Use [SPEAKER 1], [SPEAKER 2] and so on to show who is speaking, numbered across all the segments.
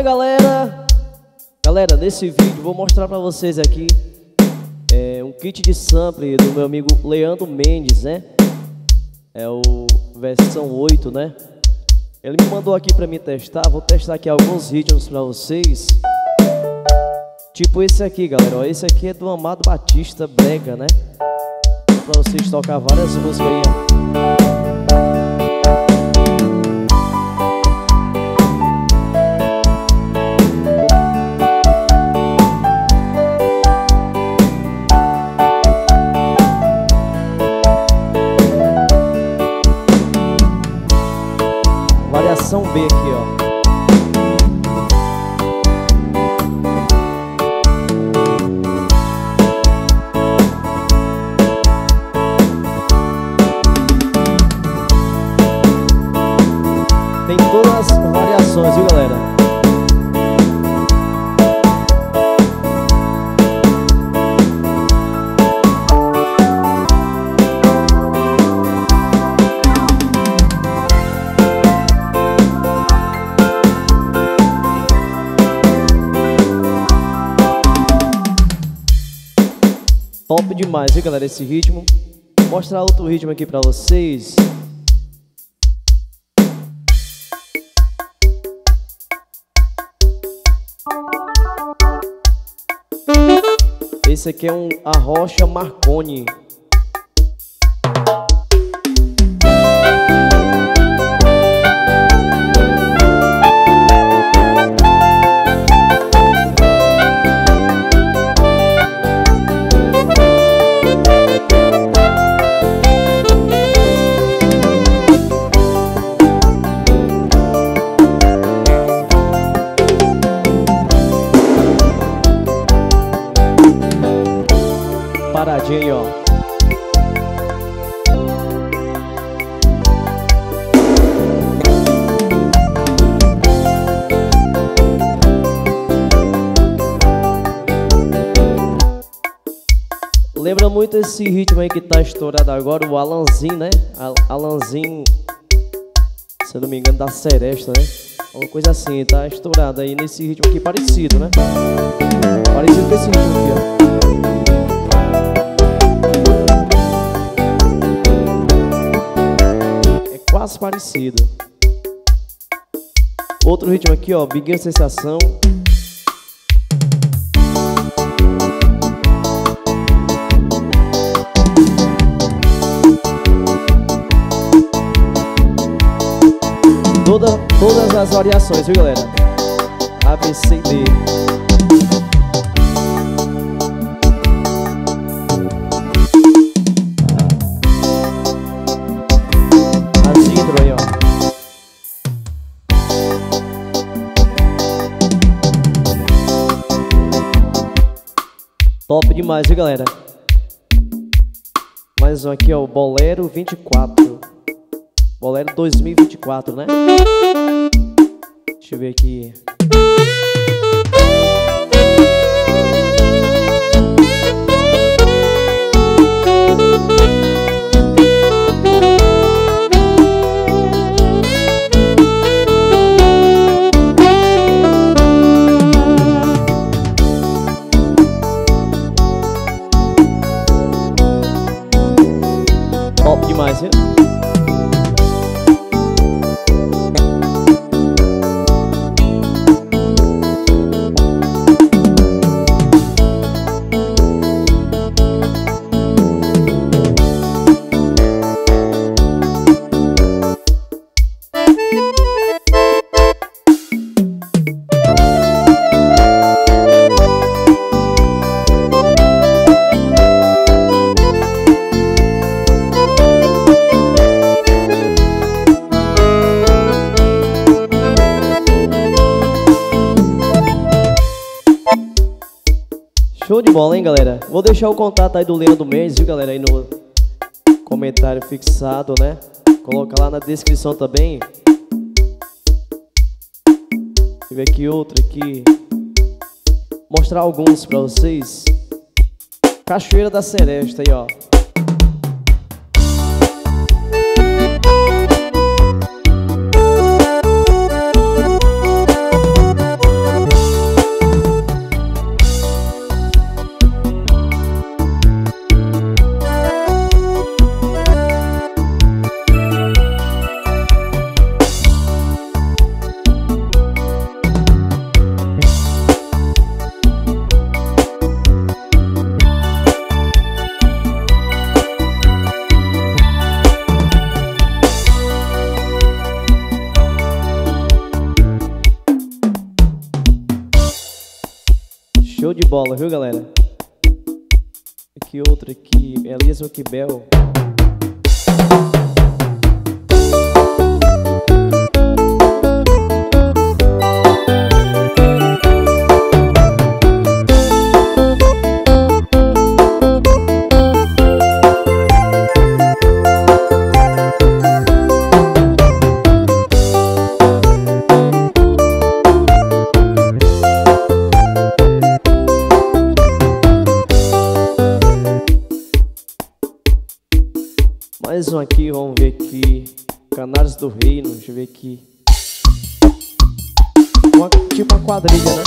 [SPEAKER 1] galera! Galera, nesse vídeo vou mostrar pra vocês aqui um kit de sample do meu amigo Leandro Mendes, né? É o versão 8, né? Ele me mandou aqui pra mim testar. Vou testar aqui alguns ritmos pra vocês. Tipo esse aqui, galera, ó. Esse aqui é do Amado Batista Brega, né? Pra vocês tocar várias músicas aí, ó. Variação B aqui, ó. Tem todas as variações, viu, galera? Top demais, viu, galera, esse ritmo. Vou mostrar outro ritmo aqui pra vocês. Esse aqui é um Arrocha Marconi. Paradinha aí, ó. Lembra muito esse ritmo aí que tá estourado agora, o Alanzinho, né? Alanzinho, se eu não me engano, da Seresta, né? Uma coisa assim, tá estourado aí nesse ritmo aqui, parecido, né? Parecido com esse ritmo aqui, ó. Quase parecido. Outro ritmo aqui, ó, Biguinho Sensação. Todas as variações, viu, galera? A, B, C, D. Top demais, viu, galera? Mais um aqui, ó, o Bolero 24. Bolero 2024, né? Deixa eu ver aqui. Top demais, viu? Show de bola, hein, galera? Vou deixar o contato aí do Leandro Mendes, viu, galera? Aí no comentário fixado, né? Coloca lá na descrição também. Deixa eu ver aqui outro aqui. Mostrar alguns pra vocês. Cachoeira da Seresta aí, ó. Show de bola, viu, galera? Aqui outra aqui, Elias Oquibel. Mais um aqui, vamos ver aqui. Canários do Reino, deixa eu ver aqui. Tipo uma quadrilha, né?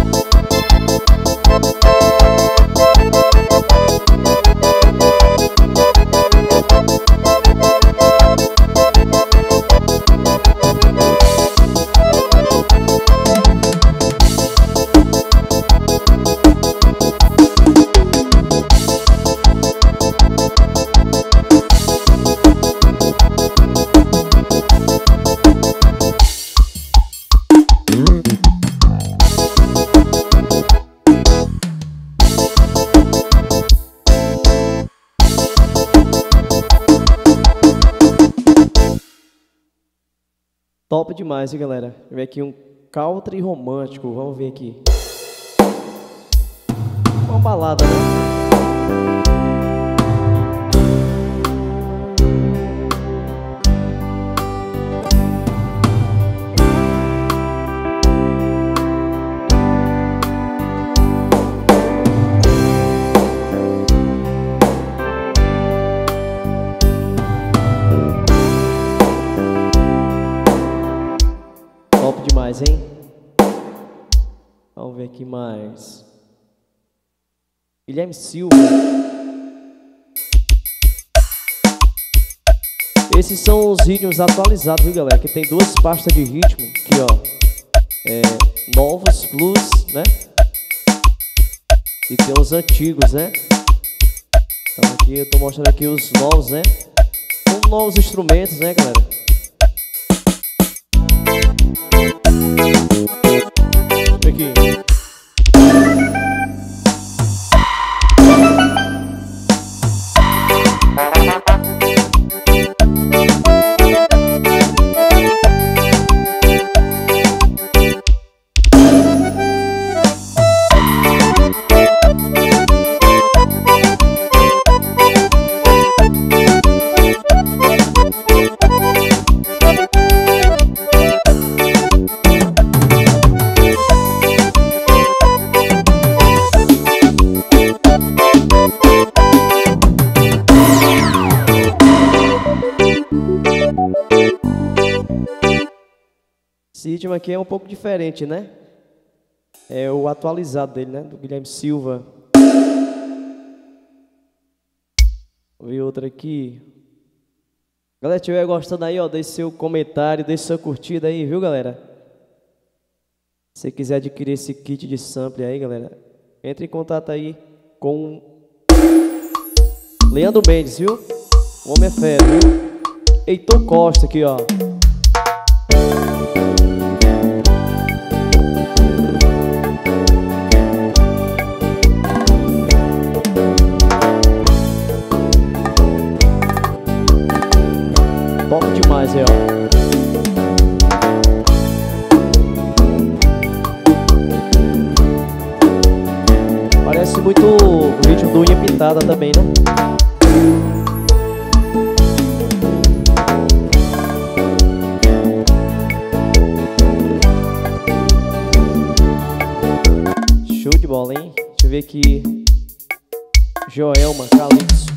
[SPEAKER 1] Top demais, hein, galera? Deixa eu ver aqui um country romântico. Vamos ver aqui. Uma balada, né? Top demais, hein? Vamos ver aqui mais. Guilherme Silva. Esses são os ritmos atualizados, viu, galera? Que tem duas pastas de ritmo. Aqui, ó. Novos, plus, né? E tem os antigos, né? Então aqui eu tô mostrando aqui os novos, né? Com novos instrumentos, né, galera? Aqui. Esse ritmo aqui é um pouco diferente, né? É o atualizado dele, né? Do Guilherme Silva. Vou ver outro aqui. Galera, se estiver gostando aí, ó, deixe seu comentário, deixe sua curtida aí, viu, galera? Se você quiser adquirir esse kit de sample aí, galera, entre em contato aí com Leandro Mendes, viu? O homem é fera, viu? Heitor Costa aqui, ó. Top demais aí, ó. Parece muito o ritmo do Unha Pintada também, né? Show de bola, hein? Deixa eu ver aqui. Joelma, Calypso.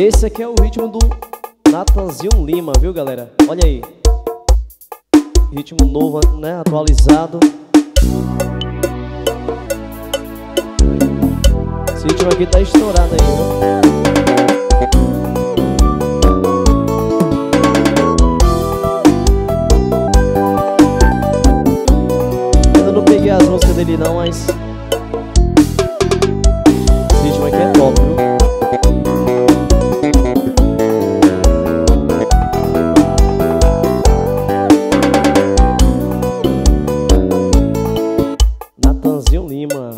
[SPEAKER 1] Esse aqui é o ritmo do Natanzinho Lima, viu, galera? Olha aí. Ritmo novo, né? Atualizado. Esse ritmo aqui tá estourado aí, viu? As músicas dele não, mas esse ritmo aqui é top, viu? Natanzinho Lima.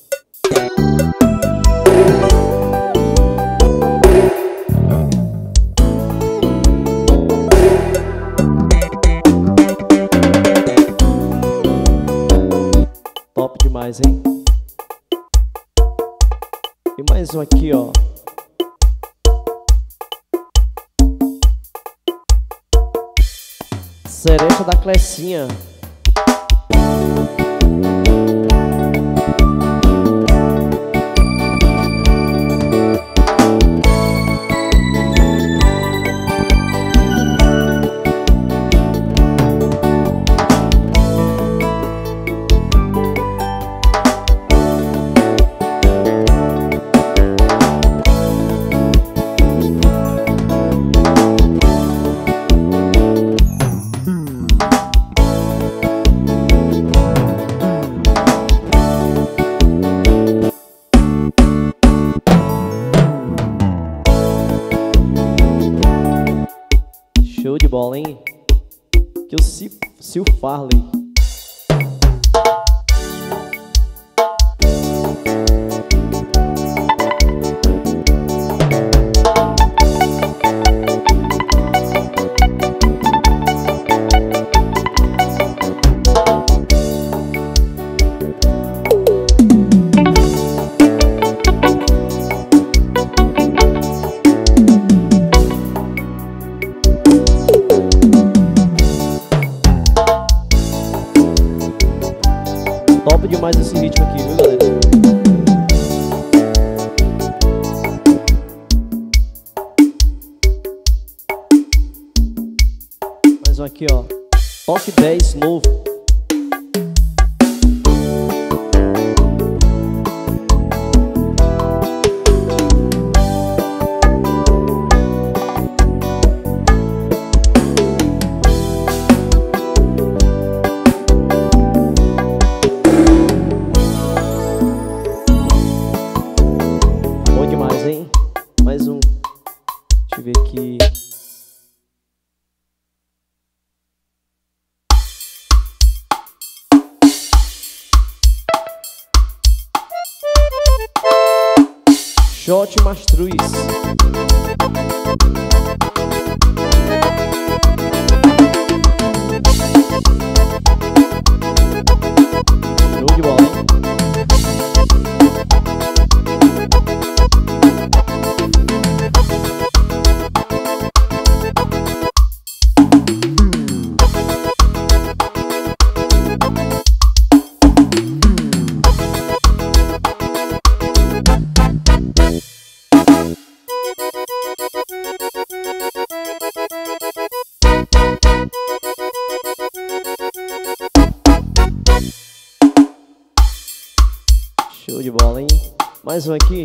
[SPEAKER 1] Top demais, hein? E mais um aqui, ó. Seresta da Clecinha. Show de bola, hein? Que o Sil Farley. Top demais esse ritmo aqui, viu, galera? Mais um aqui, ó. Toque 10 novo. Mais um. Deixa eu ver aqui. Shot Mastruz. Show de bola, hein? Show de bola, hein? Mais um aqui.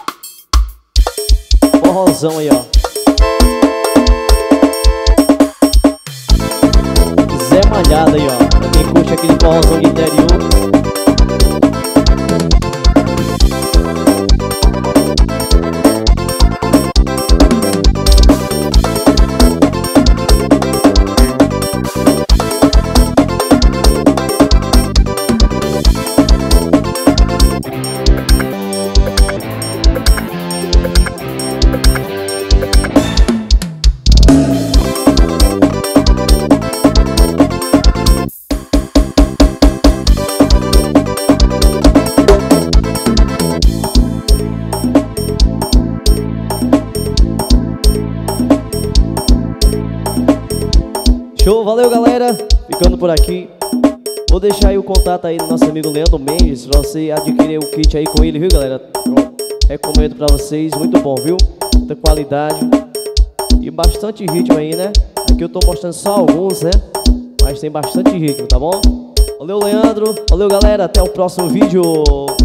[SPEAKER 1] Forrozão aí, ó. Zé Malhada aí, ó. Pra quem curte aquele forrozão de interior. Show, valeu galera, ficando por aqui. Vou deixar aí o contato aí do nosso amigo Leandro Mendes, pra você adquirir o kit aí com ele, viu galera? Recomendo pra vocês, muito bom, viu? muita qualidade e bastante ritmo aí, né? Aqui eu tô mostrando só alguns, né? Mas tem bastante ritmo, tá bom? Valeu, Leandro. Valeu, galera. Até o próximo vídeo.